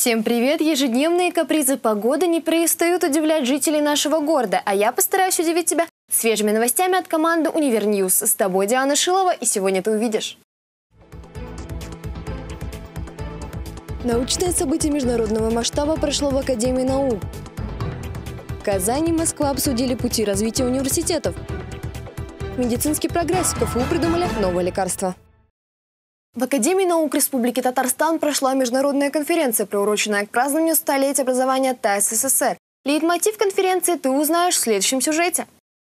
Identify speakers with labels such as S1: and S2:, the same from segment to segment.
S1: Всем привет! Ежедневные капризы погоды не перестают удивлять жителей нашего города, а я постараюсь удивить тебя свежими новостями от команды Универньюз. С тобой Диана Шилова, и сегодня ты увидишь. Научное событие международного масштаба прошло в Академии наук. Казань и Москва обсудили пути развития университетов. Медицинский прогресс. КФУ придумали новое лекарство. В Академии наук Республики Татарстан прошла международная конференция, приуроченная к празднованию столетия образования ТАСС СССР. Лейтмотив конференции ты узнаешь в следующем сюжете.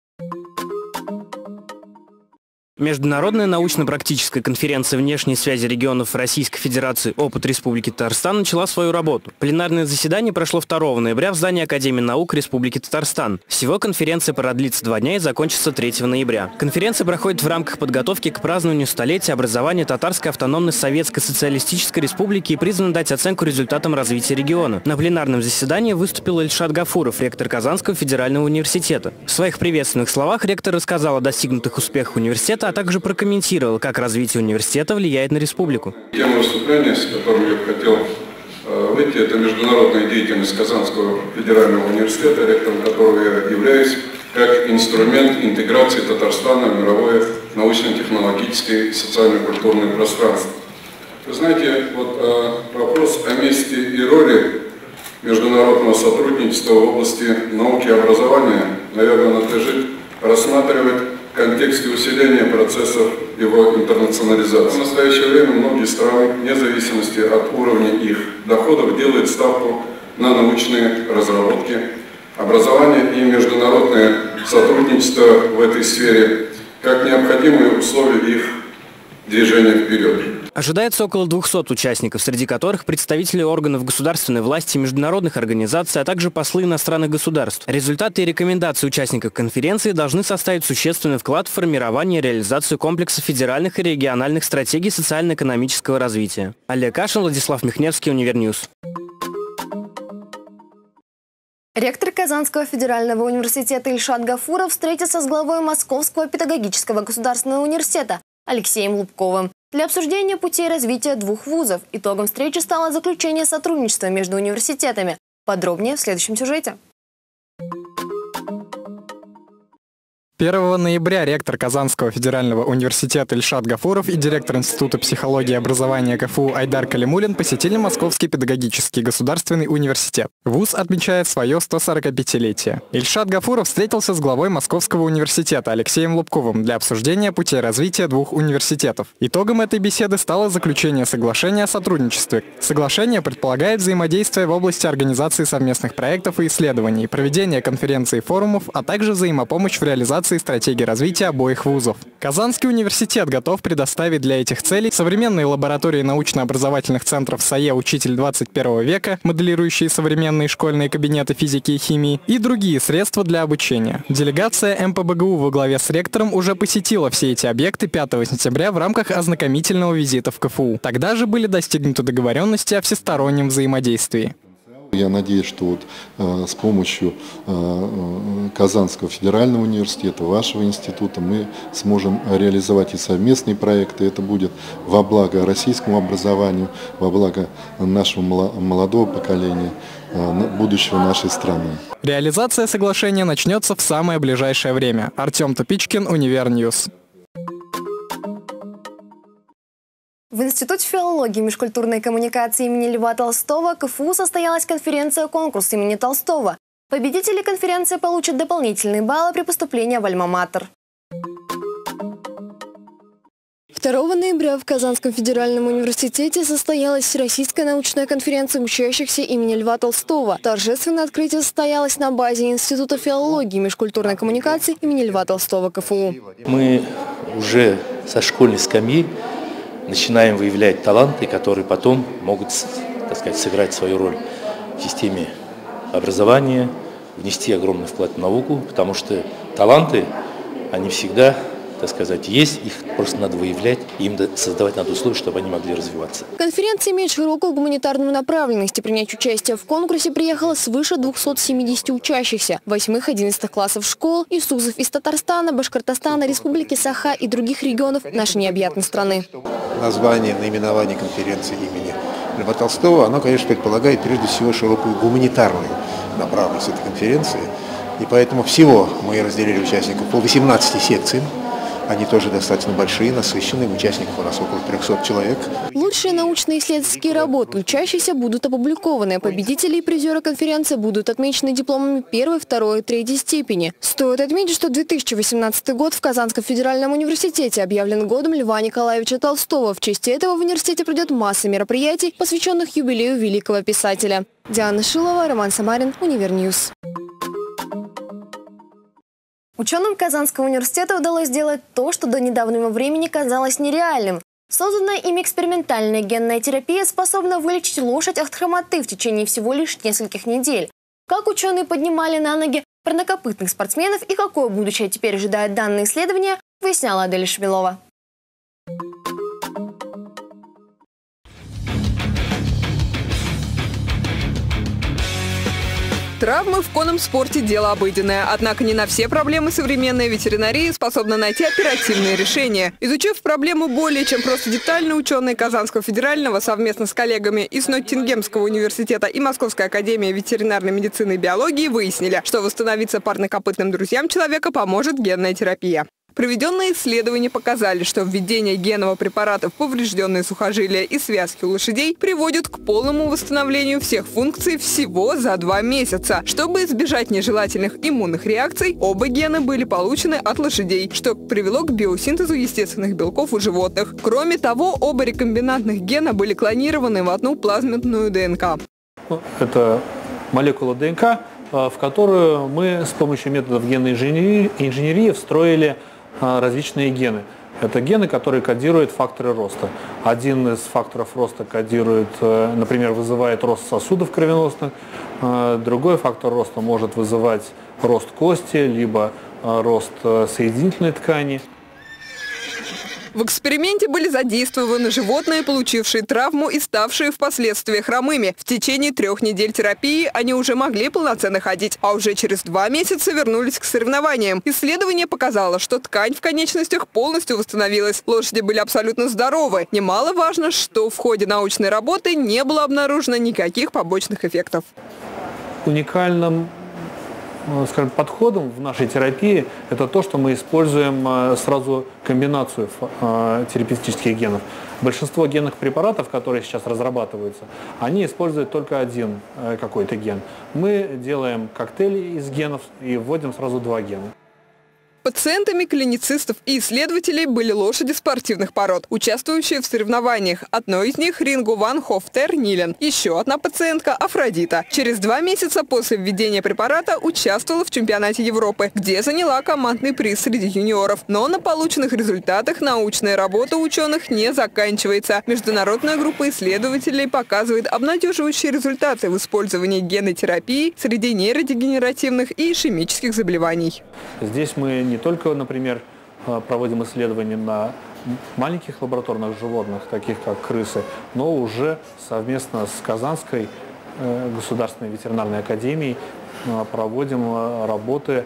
S2: Международная научно-практическая конференция внешней связи регионов Российской Федерации «Опыт Республики Татарстан» начала свою работу. Пленарное заседание прошло 2 ноября в здании Академии наук Республики Татарстан. Всего конференция продлится 2 дня и закончится 3 ноября. Конференция проходит в рамках подготовки к празднованию столетия образования Татарской автономной Советской Социалистической Республики и призвана дать оценку результатам развития региона. На пленарном заседании выступил Ильшат Гафуров, ректор Казанского федерального университета. В своих приветственных словах ректор рассказал о достигнутых успехах университета, а также прокомментировал, как развитие университета влияет на республику.
S3: Тема выступления, с которой я бы хотел выйти, это международная деятельность Казанского федерального университета, ректором которого я являюсь, как инструмент интеграции Татарстана в мировое научно-технологическое и социально-культурное пространство. Вы знаете, вот вопрос о месте и роли международного сотрудничества в области науки и образования, наверное, надлежит рассматривать в контексте усиления процессов его интернационализации. В настоящее время многие страны, вне зависимости от уровня их доходов, делают ставку на научные разработки, образование и международное сотрудничество в этой сфере как необходимые условия их движения вперед.
S2: Ожидается около 200 участников, среди которых представители органов государственной власти, международных организаций, а также послы иностранных государств. Результаты и рекомендации участников конференции должны составить существенный вклад в формирование и реализацию комплекса федеральных и региональных стратегий социально-экономического развития. Олег Кашин, Владислав Михневский, Универньюз.
S1: Ректор Казанского федерального университета Ильшат Гафуров встретился с главой Московского педагогического государственного университета Алексеем Лубковым для обсуждения путей развития двух вузов. Итогом встречи стало заключение сотрудничества между университетами. Подробнее в следующем сюжете.
S4: 1 ноября ректор Казанского федерального университета Ильшат Гафуров и директор Института психологии и образования КФУ Айдар Калимулин посетили Московский педагогический государственный университет. Вуз отмечает свое 145-летие. Ильшат Гафуров встретился с главой Московского университета Алексеем Лубковым для обсуждения путей развития двух университетов. Итогом этой беседы стало заключение соглашения о сотрудничестве. Соглашение предполагает взаимодействие в области организации совместных проектов и исследований, проведения конференций и форумов, а также взаимопомощь в реализации стратегии развития обоих вузов. Казанский университет готов предоставить для этих целей современные лаборатории научно-образовательных центров САЕ «Учитель 21 века», моделирующие современные школьные кабинеты физики и химии, и другие средства для обучения. Делегация МПБГУ во главе с ректором уже посетила все эти объекты 5 сентября в рамках ознакомительного визита в КФУ. Тогда же были достигнуты договоренности о всестороннем взаимодействии.
S5: Я надеюсь, что с помощью Казанского федерального университета, вашего института, мы сможем реализовать и совместные проекты. Это будет во благо российскому образованию, во благо нашего молодого поколения, будущего нашей страны.
S4: Реализация соглашения начнется в самое ближайшее время. Артем Тупичкин, Универньюз.
S1: В Институте филологии и межкультурной коммуникации имени Льва Толстого КФУ состоялась конференция-конкурс имени Толстого. Победители конференции получат дополнительные баллы при поступлении в Альма-Матер. 2 ноября в Казанском федеральном университете состоялась Всероссийская научная конференция учащихся имени Льва Толстого. Торжественное открытие состоялось на базе Института филологии и межкультурной коммуникации имени Льва Толстого КФУ.
S6: Мы уже со школьной скамьи начинаем выявлять таланты, которые потом могут, так сказать, сыграть свою роль в системе образования, внести огромный вклад в науку, потому что таланты, они всегда так сказать, есть, их просто надо выявлять, им создавать надо условия, чтобы они могли развиваться.
S1: Конференция имеет широкую гуманитарную направленность. Принять участие в конкурсе приехало свыше 270 учащихся 8-11 классов школ и СУЗов из Татарстана, Башкортостана, Республики Саха и других регионов нашей необъятной страны.
S7: Название, наименование конференции имени Льва Толстого, оно, конечно, предполагает прежде всего широкую гуманитарную направленность этой конференции. И поэтому всего мы разделили участников по 18 секциям. Они тоже достаточно большие, насыщенные. Участников у нас около 300 человек.
S1: Лучшие научно-исследовательские работы учащихся будут опубликованы. Победители и призеры конференции будут отмечены дипломами 1, 2 и 3 степени. Стоит отметить, что 2018 год в Казанском федеральном университете объявлен годом Льва Николаевича Толстого. В честь этого в университете пройдет масса мероприятий, посвященных юбилею великого писателя. Диана Шилова, Роман Самарин, Универньюз. Ученым Казанского университета удалось сделать то, что до недавнего времени казалось нереальным. Созданная ими экспериментальная генная терапия способна вылечить лошадь от хромоты в течение всего лишь нескольких недель. Как ученые поднимали на ноги парнокопытных спортсменов и какое будущее теперь ожидает данное исследование, выясняла Адель Шмелова.
S8: Травмы в конном спорте – дело обыденное. Однако не на все проблемы современная ветеринария способна найти оперативные решения. Изучив проблему более чем просто детально, ученые Казанского федерального совместно с коллегами из Ноттингемского университета и Московской академии ветеринарной медицины и биологии выяснили, что восстановиться парнокопытным друзьям человека поможет генная терапия. Проведенные исследования показали, что введение генного препарата в поврежденные сухожилия и связки у лошадей приводит к полному восстановлению всех функций всего за 2 месяца. Чтобы избежать нежелательных иммунных реакций, оба гена были получены от лошадей, что привело к биосинтезу естественных белков у животных. Кроме того, оба рекомбинантных гена были клонированы в одну плазменную ДНК.
S9: Это молекула ДНК, в которую мы с помощью методов генной инженерии встроили различные гены. Это гены, которые кодируют факторы роста. Один из факторов роста кодирует, например, вызывает рост сосудов кровеносных. Другой фактор роста может вызывать рост кости, либо рост соединительной ткани.
S8: В эксперименте были задействованы животные, получившие травму и ставшие впоследствии хромыми. В течение 3 недель терапии они уже могли полноценно ходить, а уже через 2 месяца вернулись к соревнованиям. Исследование показало, что ткань в конечностях полностью восстановилась. Лошади были абсолютно здоровы. Немаловажно, что в ходе научной работы не было обнаружено никаких побочных эффектов.
S9: Уникальным, скажем, подходом в нашей терапии это то, что мы используем сразу комбинацию терапевтических генов. Большинство генных препаратов, которые сейчас разрабатываются, они используют только один какой-то ген. Мы делаем коктейль из генов и вводим сразу 2 гена.
S8: Пациентами клиницистов и исследователей были лошади спортивных пород, участвующие в соревнованиях. Одной из них – Рингу Ван Хофтер Нилен. Еще одна пациентка – Афродита. Через 2 месяца после введения препарата участвовала в чемпионате Европы, где заняла командный приз среди юниоров. Но на полученных результатах научная работа ученых не заканчивается. Международная группа исследователей показывает обнадеживающие результаты в использовании генной терапии среди нейродегенеративных и ишемических заболеваний.
S9: Здесь мы не только, например, проводим исследования на маленьких лабораторных животных, таких как крысы, но уже совместно с Казанской государственной ветеринарной академией проводим работы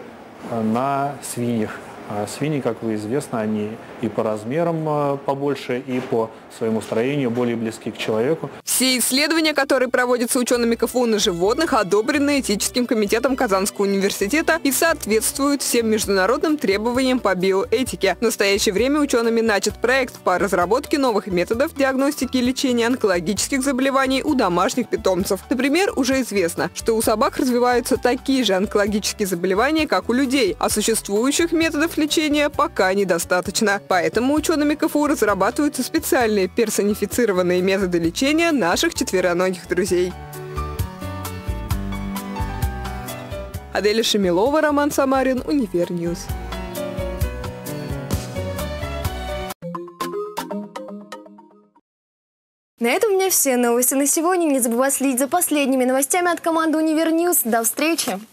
S9: на свиньях. Свиньи, как вы известно, они и по размерам побольше, и по своему строению более близки к человеку.
S8: Все исследования, которые проводятся учеными КФУ на животных, одобрены этическим комитетом Казанского университета и соответствуют всем международным требованиям по биоэтике. В настоящее время учеными начат проект по разработке новых методов диагностики и лечения онкологических заболеваний у домашних питомцев. Например, уже известно, что у собак развиваются такие же онкологические заболевания, как у людей, а существующих методов лечения пока недостаточно. Поэтому учеными КФУ разрабатываются специальные персонифицированные методы лечения наших четвероногих друзей. Адель Шмелова, Роман Самарин, Универньюз.
S1: На этом у меня все новости на сегодня. Не забывай следить за последними новостями от команды Универньюз. До встречи!